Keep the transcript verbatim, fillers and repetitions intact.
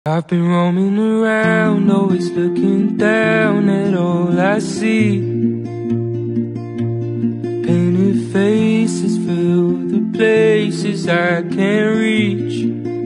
I've been roaming around, always looking down at all I see. Painted faces fill the places I can't reach.